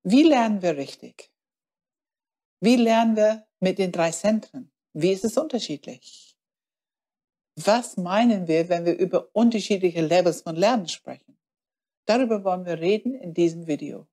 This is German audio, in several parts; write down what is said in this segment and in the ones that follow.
Wie lernen wir richtig? Wie lernen wir mit den 3 Zentren? Wie ist es unterschiedlich? Was meinen wir, wenn wir über unterschiedliche Levels von Lernen sprechen? Darüber wollen wir reden in diesem Video.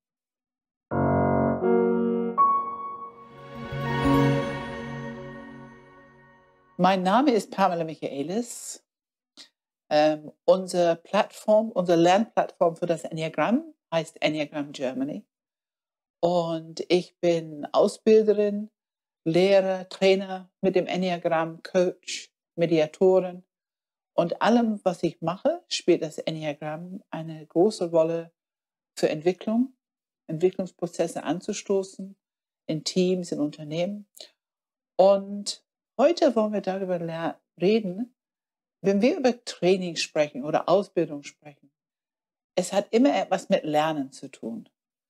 Mein Name ist Pamela Michaelis. Unsere Lernplattform für das Enneagramm heißt Enneagram Germany. Und ich bin Ausbilderin, Lehrer, Trainer mit dem Enneagramm, Coach, Mediatorin. Und allem, was ich mache, spielt das Enneagramm eine große Rolle für Entwicklungsprozesse anzustoßen, in Teams, in Unternehmen. Und heute wollen wir darüber reden, wenn wir über Training sprechen oder Ausbildung sprechen. Es hat immer etwas mit Lernen zu tun.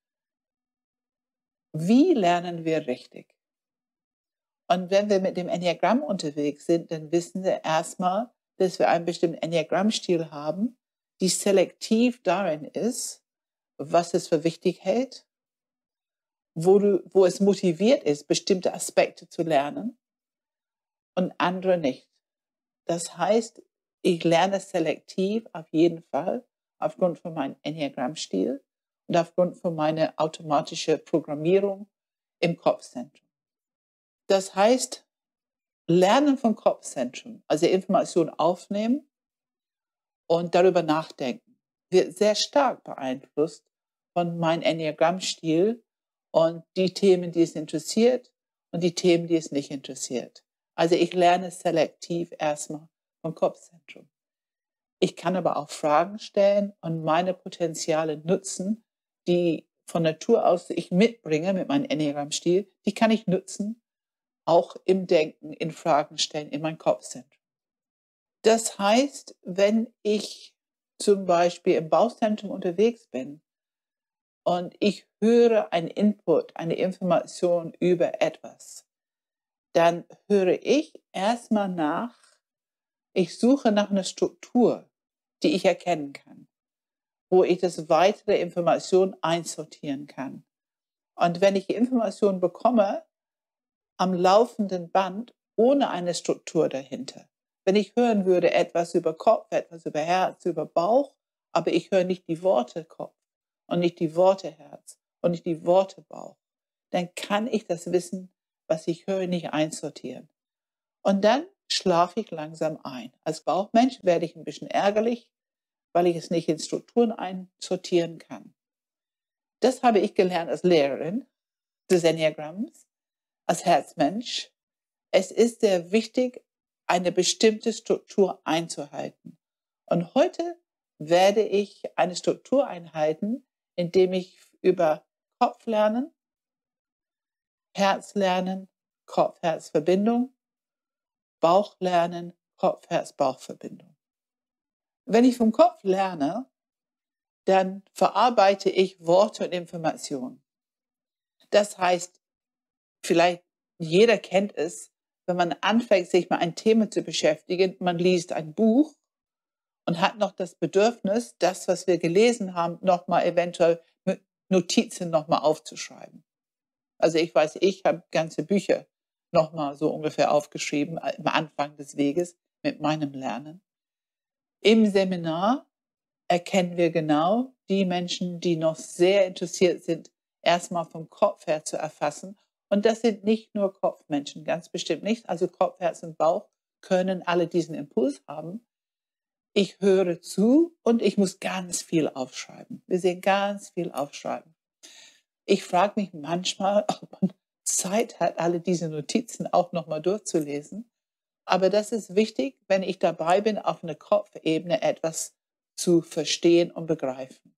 Wie lernen wir richtig? Und wenn wir mit dem Enneagramm unterwegs sind, dann wissen wir erstmal, dass wir einen bestimmten Enneagrammstil haben, die selektiv darin ist, was es für wichtig hält, wo es motiviert ist, bestimmte Aspekte zu lernen und andere nicht. Das heißt, ich lerne selektiv auf jeden Fall aufgrund von meinem Enneagrammstil und aufgrund von meiner automatischen Programmierung im Kopfzentrum. Das heißt, Lernen vom Kopfzentrum, also Informationen aufnehmen und darüber nachdenken, wird sehr stark beeinflusst von meinem Enneagrammstil und die Themen, die es interessiert und die Themen, die es nicht interessiert. Also ich lerne selektiv erstmal vom Kopfzentrum. Ich kann aber auch Fragen stellen und meine Potenziale nutzen, die von Natur aus ich mitbringe mit meinem Enneagrammstil, die kann ich nutzen, auch im Denken, in Fragen stellen, in mein Kopfzentrum. Das heißt, wenn ich zum Beispiel im Bauchzentrum unterwegs bin und ich höre einen Input, eine Information über etwas, dann höre ich erstmal nach, ich suche nach einer Struktur, die ich erkennen kann, wo ich das weitere Information einsortieren kann. Und wenn ich die Information bekomme, am laufenden Band, ohne eine Struktur dahinter. Wenn ich hören würde etwas über Kopf, etwas über Herz, über Bauch, aber ich höre nicht die Worte Kopf und nicht die Worte Herz und nicht die Worte Bauch, dann kann ich das Wissen, was ich höre, nicht einsortieren. Und dann schlafe ich langsam ein. Als Bauchmensch werde ich ein bisschen ärgerlich, weil ich es nicht in Strukturen einsortieren kann. Das habe ich gelernt als Lehrerin des Enneagramms, als Herzmensch. Es ist sehr wichtig, eine bestimmte Struktur einzuhalten. Und heute werde ich eine Struktur einhalten, indem ich über Kopf lernen, Herz lernen, Kopf-Herz-Verbindung, Bauch lernen, Kopf-Herz-Bauch-Verbindung. Wenn ich vom Kopf lerne, dann verarbeite ich Worte und Informationen. Das heißt, vielleicht jeder kennt es, wenn man anfängt, sich mit einem Thema zu beschäftigen, man liest ein Buch und hat noch das Bedürfnis, das, was wir gelesen haben, nochmal eventuell mit Notizen nochmal aufzuschreiben. Also ich weiß, ich habe ganze Bücher nochmal so ungefähr aufgeschrieben am Anfang des Weges mit meinem Lernen. Im Seminar erkennen wir genau die Menschen, die noch sehr interessiert sind, erstmal vom Kopf her zu erfassen. Und das sind nicht nur Kopfmenschen, ganz bestimmt nicht. Also Kopf, Herz und Bauch können alle diesen Impuls haben. Ich höre zu und ich muss ganz viel aufschreiben. Wir sehen ganz viel aufschreiben. Ich frage mich manchmal, ob man Zeit hat, alle diese Notizen auch nochmal durchzulesen. Aber das ist wichtig, wenn ich dabei bin, auf einer Kopfebene etwas zu verstehen und begreifen.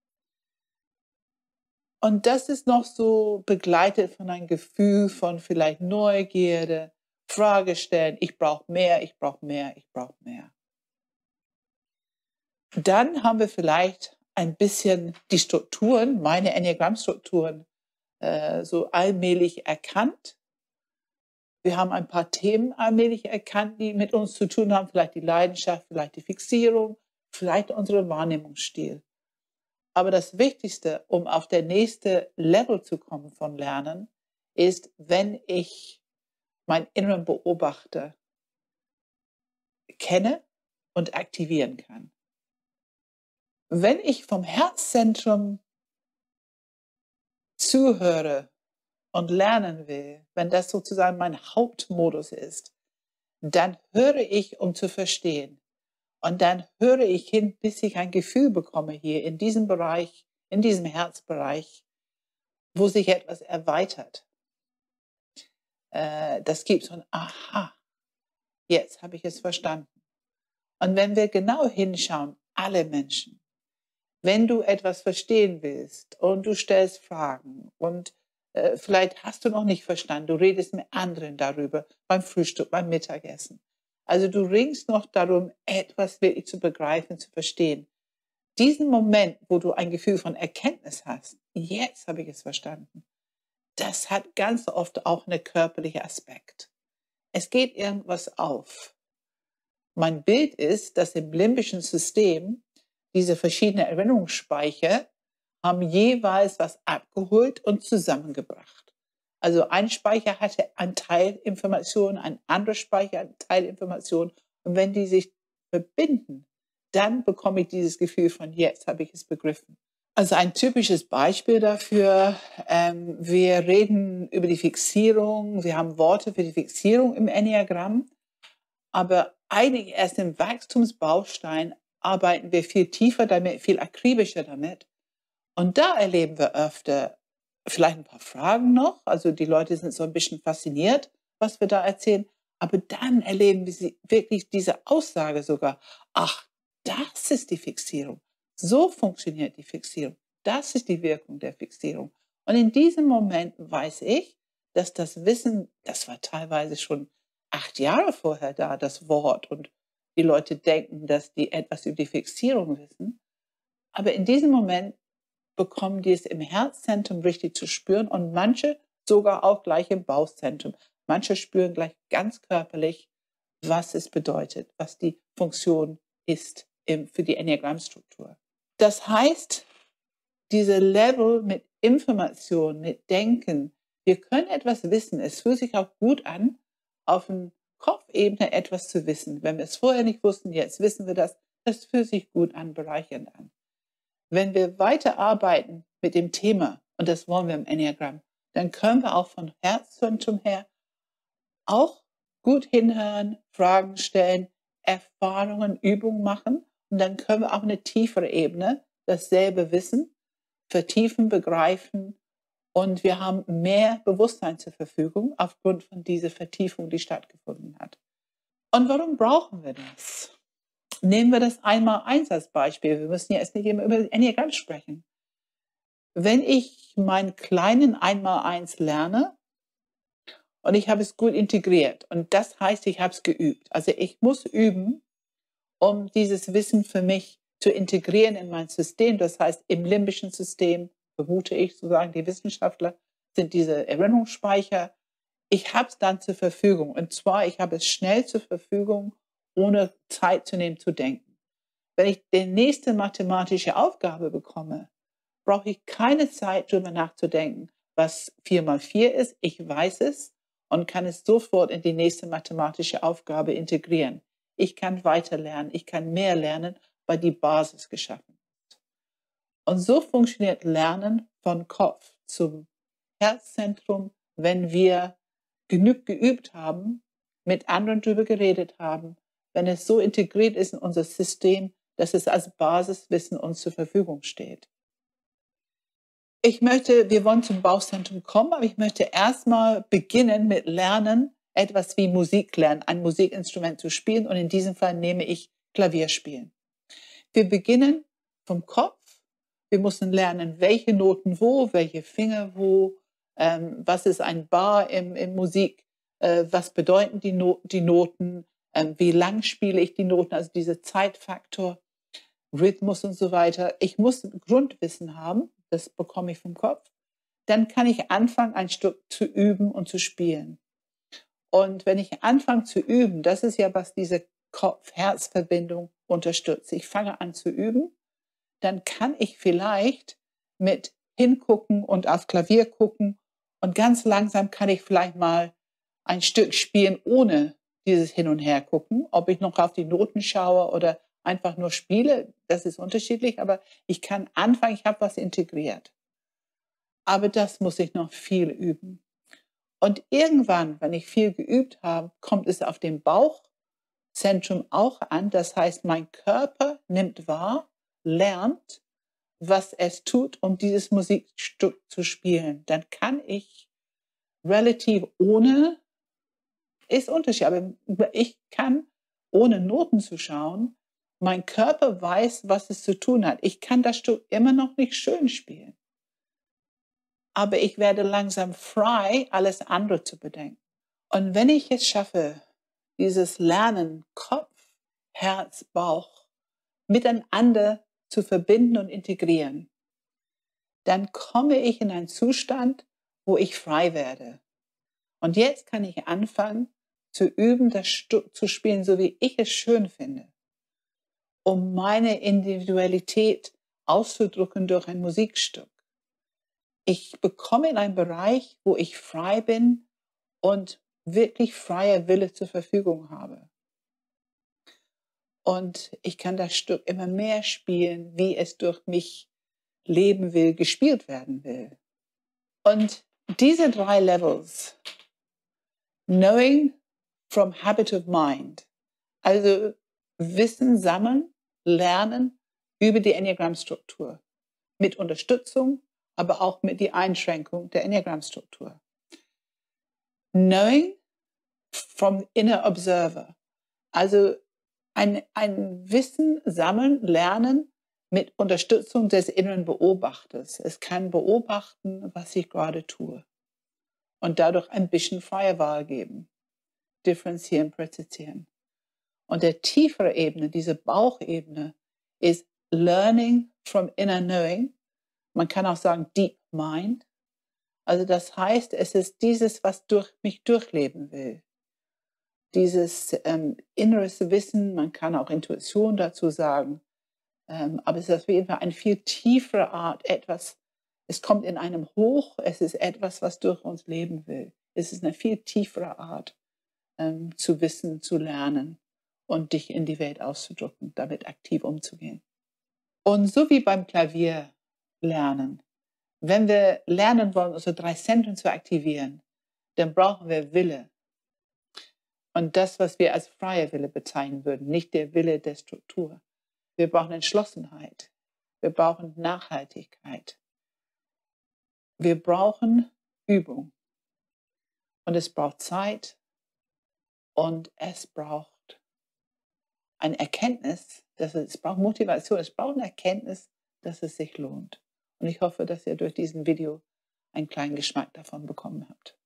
Und das ist noch so begleitet von einem Gefühl von vielleicht Neugierde, Frage stellen, ich brauche mehr, ich brauche mehr, ich brauche mehr. Dann haben wir vielleicht ein bisschen die Strukturen, meine Enneagrammstrukturen, so allmählich erkannt. Wir haben ein paar Themen allmählich erkannt, die mit uns zu tun haben, vielleicht die Leidenschaft, vielleicht die Fixierung, vielleicht unsere Wahrnehmungsstil. Aber das Wichtigste, um auf der nächste Level zu kommen von Lernen, ist, wenn ich meinen inneren Beobachter kenne und aktivieren kann. Wenn ich vom Herzzentrum zuhöre und lernen will, wenn das sozusagen mein Hauptmodus ist, dann höre ich, um zu verstehen. Und dann höre ich hin, bis ich ein Gefühl bekomme hier in diesem Bereich, in diesem Herzbereich, wo sich etwas erweitert. Das gibt so ein Aha, jetzt habe ich es verstanden. Und wenn wir genau hinschauen, alle Menschen, wenn du etwas verstehen willst und du stellst Fragen und vielleicht hast du noch nicht verstanden, du redest mit anderen darüber, beim Frühstück, beim Mittagessen. Also du ringst noch darum, etwas wirklich zu begreifen, zu verstehen. Diesen Moment, wo du ein Gefühl von Erkenntnis hast, jetzt habe ich es verstanden, das hat ganz oft auch einen körperlichen Aspekt. Es geht irgendwas auf. Mein Bild ist, dass im limbischen System diese verschiedenen Erinnerungsspeicher haben jeweils was abgeholt und zusammengebracht. Also ein Speicher hatte einen Teil Information, ein anderer Speicher einen Teil Information. Und wenn die sich verbinden, dann bekomme ich dieses Gefühl von, jetzt habe ich es begriffen. Also ein typisches Beispiel dafür, wir reden über die Fixierung, wir haben Worte für die Fixierung im Enneagramm, aber eigentlich erst im Wachstumsbaustein arbeiten wir viel tiefer damit, viel akribischer damit. Und da erleben wir öfter vielleicht ein paar Fragen noch, also die Leute sind so ein bisschen fasziniert, was wir da erzählen, aber dann erleben wir wirklich diese Aussage sogar, ach, das ist die Fixierung. So funktioniert die Fixierung. Das ist die Wirkung der Fixierung. Und in diesem Moment weiß ich, dass das Wissen, das war teilweise schon 8 Jahre vorher da, das Wort. Und die Leute denken, dass die etwas über die Fixierung wissen. Aber in diesem Moment bekommen die es im Herzzentrum richtig zu spüren und manche sogar auch gleich im Bauchzentrum. Manche spüren gleich ganz körperlich, was es bedeutet, was die Funktion ist für die Enneagrammstruktur. Das heißt, diese Level mit Information, mit Denken, wir können etwas wissen. Es fühlt sich auch gut an, auf einer Kopfebene etwas zu wissen. Wenn wir es vorher nicht wussten, jetzt wissen wir das. Das fühlt sich gut an, bereichernd an. Wenn wir weiterarbeiten mit dem Thema, und das wollen wir im Enneagramm, dann können wir auch von Herzzentrum her auch gut hinhören, Fragen stellen, Erfahrungen, Übungen machen. Und dann können wir auf eine tiefere Ebene dasselbe Wissen vertiefen, begreifen. Und wir haben mehr Bewusstsein zur Verfügung aufgrund von dieser Vertiefung, die stattgefunden hat. Und warum brauchen wir das? Nehmen wir das Einmaleins als Beispiel. Wir müssen ja erst nicht immer über das Enneagramm sprechen. Wenn ich meinen kleinen Einmaleins lerne und ich habe es gut integriert und das heißt, ich habe es geübt. Also ich muss üben, um dieses Wissen für mich zu integrieren in mein System. Das heißt, im limbischen System, vermute ich, so sagen die Wissenschaftler, sind diese Erinnerungsspeicher. Ich habe es dann zur Verfügung. Und zwar, ich habe es schnell zur Verfügung, ohne Zeit zu nehmen, zu denken. Wenn ich die nächste mathematische Aufgabe bekomme, brauche ich keine Zeit, darüber nachzudenken, was 4 mal 4 ist. Ich weiß es und kann es sofort in die nächste mathematische Aufgabe integrieren. Ich kann weiter lernen, ich kann mehr lernen, weil die Basis geschaffen ist. Und so funktioniert Lernen von Kopf zum Herzzentrum, wenn wir genug geübt haben, mit anderen darüber geredet haben, wenn es so integriert ist in unser System, dass es als Basiswissen uns zur Verfügung steht. Wir wollen zum Bauchzentrum kommen, aber ich möchte erstmal beginnen mit Lernen, etwas wie Musik lernen, ein Musikinstrument zu spielen und in diesem Fall nehme ich Klavierspielen. Wir beginnen vom Kopf. Wir müssen lernen, welche Noten wo, welche Finger wo, was ist ein Bar in Musik, was bedeuten die Noten, wie lang spiele ich die Noten, also dieser Zeitfaktor, Rhythmus und so weiter. Ich muss Grundwissen haben, das bekomme ich vom Kopf. Dann kann ich anfangen, ein Stück zu üben und zu spielen. Und wenn ich anfange zu üben, das ist ja, was diese Kopf-Herz-Verbindung unterstützt. Ich fange an zu üben, dann kann ich vielleicht mit hingucken und aufs Klavier gucken und ganz langsam kann ich vielleicht mal ein Stück spielen ohne dieses Hin- und Hergucken. Ob ich noch auf die Noten schaue oder einfach nur spiele, das ist unterschiedlich, aber ich kann anfangen, ich habe was integriert. Aber das muss ich noch viel üben. Und irgendwann, wenn ich viel geübt habe, kommt es auf dem Bauchzentrum auch an. Das heißt, mein Körper nimmt wahr, lernt, was es tut, um dieses Musikstück zu spielen. Dann kann ich relativ ohne, ist Unterschied, aber ich kann, ohne Noten zu schauen, mein Körper weiß, was es zu tun hat. Ich kann das Stück immer noch nicht schön spielen. Aber ich werde langsam frei, alles andere zu bedenken. Und wenn ich es schaffe, dieses Lernen, Kopf, Herz, Bauch, miteinander zu verbinden und integrieren, dann komme ich in einen Zustand, wo ich frei werde. Und jetzt kann ich anfangen, zu üben, das Stück zu spielen, so wie ich es schön finde, um meine Individualität auszudrücken durch ein Musikstück. Ich bekomme in einen Bereich, wo ich frei bin und wirklich freier Wille zur Verfügung habe. Und ich kann das Stück immer mehr spielen, wie es durch mich leben will, gespielt werden will. Und diese 3 Levels, Knowing from Habit of Mind, also Wissen sammeln, lernen über die Enneagrammstruktur, mit Unterstützung, aber auch mit die Einschränkung der Enneagrammstruktur. Knowing from Inner Observer, also ein Wissen sammeln, lernen mit Unterstützung des inneren Beobachters. Es kann beobachten, was ich gerade tue und dadurch ein bisschen freie Wahl geben, differenzieren, präzisieren. Und der tiefere Ebene, diese Bauchebene, ist Learning from Inner Knowing. Man kann auch sagen Deep Mind. Also das heißt, es ist dieses, was durch mich durchleben will. Dieses inneres Wissen, man kann auch Intuition dazu sagen, aber es ist auf jeden Fall eine viel tiefere Art, etwas, es kommt in einem hoch, es ist etwas, was durch uns leben will. Es ist eine viel tiefere Art, zu wissen, zu lernen und dich in die Welt auszudrücken, damit aktiv umzugehen. Und so wie beim Klavier lernen, wenn wir lernen wollen, unsere 3 Zentren zu aktivieren, dann brauchen wir Wille. Und das, was wir als freier Wille bezeichnen würden, nicht der Wille der Struktur. Wir brauchen Entschlossenheit. Wir brauchen Nachhaltigkeit. Wir brauchen Übung. Und es braucht Zeit und es braucht eine Erkenntnis, es braucht Motivation, es braucht eine Erkenntnis, dass es sich lohnt. Und ich hoffe, dass ihr durch diesen Video einen kleinen Geschmack davon bekommen habt.